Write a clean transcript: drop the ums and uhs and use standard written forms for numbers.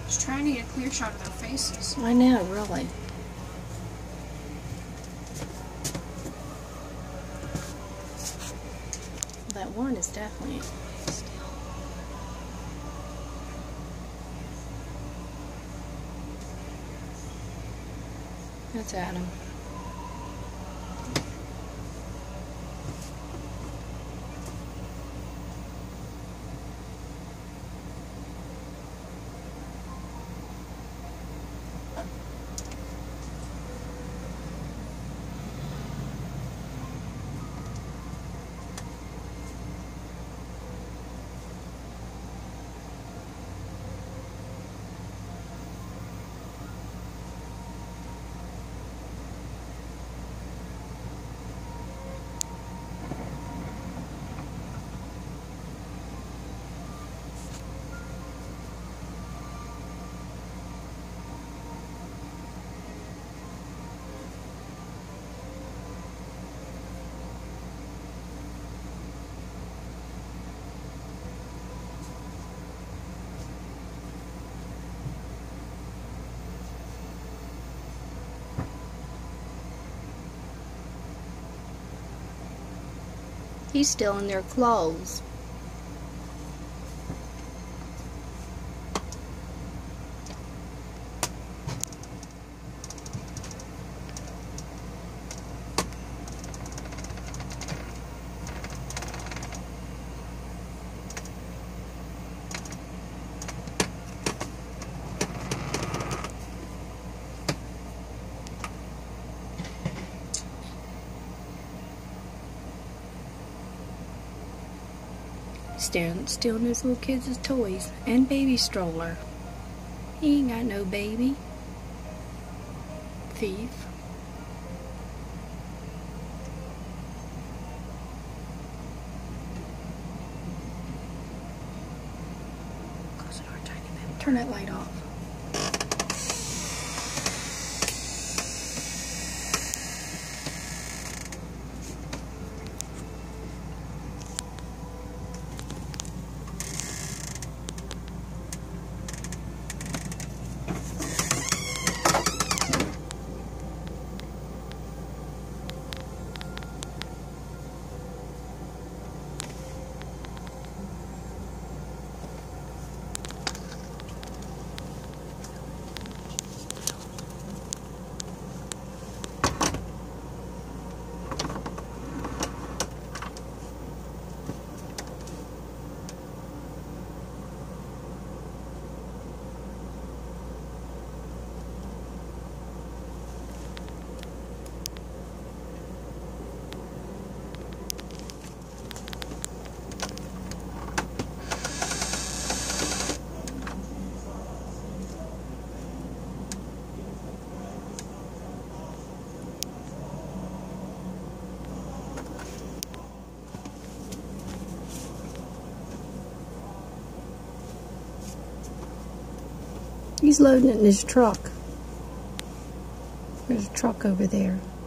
Just trying to get a clear shot of their faces. I know, really. That one is definitely still. That's Adam. He's still in their clothes. Stealing those little kids' toys and baby stroller. He ain't got no baby. Thief. Close the door, tiny bit. Turn that light off. He's loading it in his truck. There's a truck over there.